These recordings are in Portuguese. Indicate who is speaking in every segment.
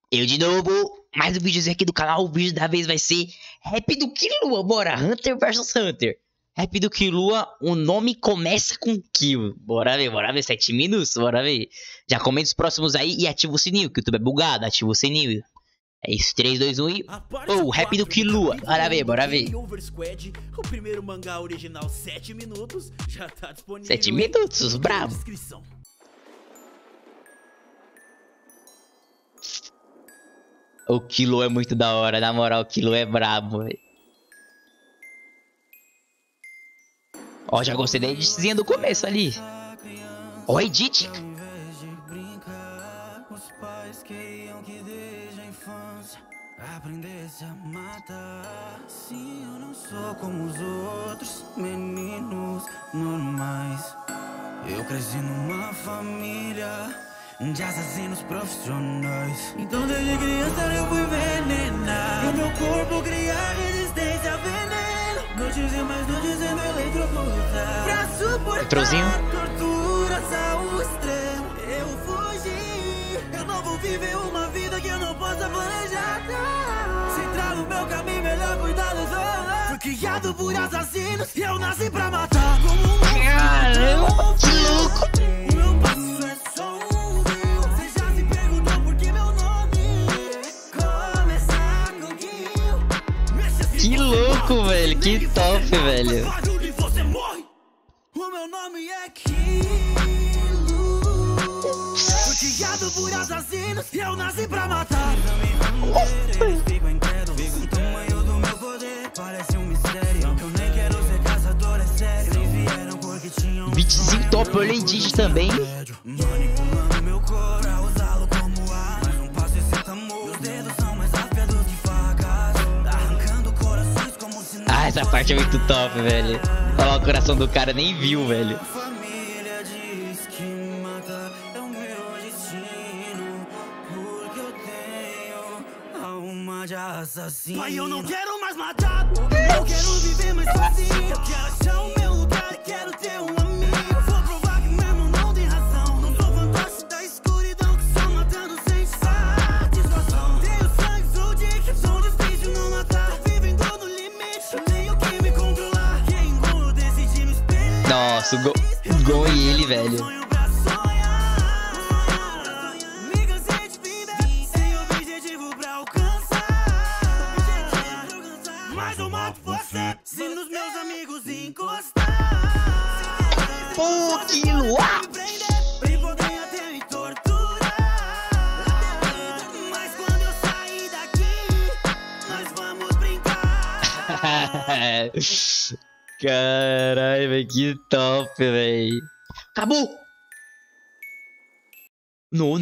Speaker 1: Eu de novo, mais um vídeo aqui do canal. O vídeo da vez vai ser Rap do Killua. Bora, Hunter vs Hunter. Rap do Killua, o nome começa com Kill. Bora ver, 7 minutos, bora ver. Já comenta os próximos aí e ativa o sininho, que o YouTube é bugado, ativa o sininho. É isso, 3, 2, 1 e... Oh, Rap do Killua, bora ver.
Speaker 2: O primeiro mangá original 7 minutos já tá disponível.
Speaker 1: 7 minutos, bravo. O Killua é muito da hora, na moral, o Killua é brabo, velho. Ó, já gostei da editzinha do começo ali. Ó, a edit.
Speaker 3: Aprendesse a matar. Sim, eu não sou como os outros meninos normais. Eu cresci numa família de assassinos profissionais. Então desde criança eu fui envenenado. O meu corpo cria resistência a veneno. Noites e mais noites sendo eletrocutar. Pra suportar torturas ao extremo. Eu fugi. Eu não vou viver uma vida que eu não possa planejar. Se entrar no meu caminho, melhor cuidar dos outros. Fui criado por assassinos e eu nasci pra matar. Como um
Speaker 1: caramba, que louco.
Speaker 3: O meu passo é só um rio. Você já se perguntou por que meu nome começa com Kill.
Speaker 1: Que louco, velho, que top, velho.
Speaker 3: O meu nome é Killua. Fui criado por assassinos e eu nasci pra matar. Eles ficam incrédulos com o tamanho do meu poder. Parece um mistério. Eu nem quero ser caçador, é sério. Eles vieram porque tinham
Speaker 1: Beatzinho top, olha edit também.
Speaker 3: manipulando meu corpo pra usá-lo como ar. Mas um passo e senta morto. Os dedos são mais afiados que facas, arrancando corações como se não.
Speaker 1: Ah, essa parte é muito top, velho. Olha lá, o coração do cara nem viu, velho.
Speaker 3: Família diz que matar é o meu destino, porque eu tenho alma de assassino. Pai, eu não quero mais matar. Eu quero viver mais sozinho. Eu quero achar o meu lugar e quero ter um amigo. Vou provar que mesmo não tem razão. Não sou fantoche da escuridão que só matando sem satisfação. Tenho sangue, sou dick, sou difícil não matar. Tô vivendo no limite, eu tenho que me controlar. Quem eu decidi me espelhar.
Speaker 1: Nossa, o Gon e ele, velho.
Speaker 3: Sonho pra sonhar. Me cansei de viver sem objetivo pra alcançar. Mas eu mato você se nos meus amigos encostar.
Speaker 1: Pô, Killua.
Speaker 3: Me prender e podem até me torturar. Mas quando eu sair daqui, nós vamos brincar.
Speaker 1: Caralho, velho, que top, velho. Acabou. No.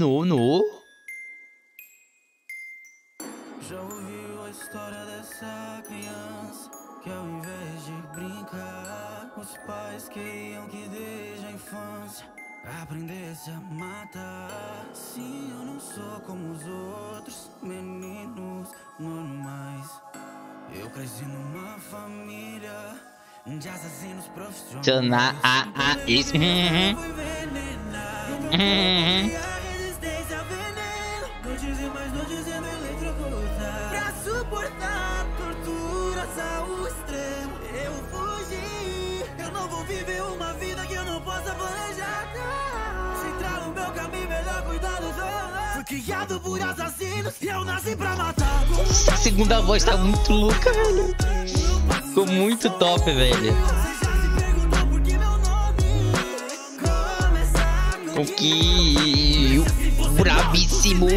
Speaker 3: Já ouviu a história dessa criança que ao invés de brincar, os pais queriam que desde a infância aprendesse a matar. Sim, eu não sou como os outros meninos normais. Eu cresci numa família de assassinos profissionais.
Speaker 1: Isso.
Speaker 3: Fui envenenado. E a resistência a veneno. Noites e mais noites sendo eletrocutar. Pra suportar torturas ao extremo. Eu fugi. Eu não vou viver uma vida que eu não possa planejar. Se entrar no meu caminho, melhor cuidar dos outros. Fui criado por assassinos e eu nasci pra matar.
Speaker 1: Essa segunda voz tá muito louca, velho. Ficou muito top, velho. O que... Bravíssimo.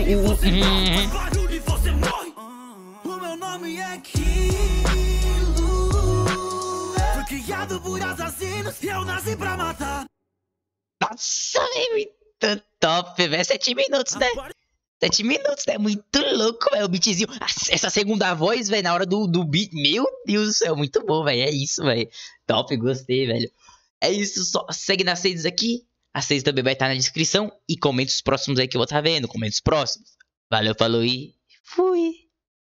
Speaker 3: O meu nome é Killua. Fui criado por assassinos e eu nasci pra matar.
Speaker 1: Nossa, é muito top, velho. 7 minutos, né? 7 minutos, né? Muito louco, velho. O beatzinho. Essa segunda voz, velho, na hora do beat. Meu Deus do céu, muito bom, velho. É isso, velho. Top, gostei, velho. É isso, só segue nas redes aqui. As redes também vai estar na descrição. E comenta os próximos aí que eu vou estar vendo. Comenta os próximos. Valeu, falou e fui.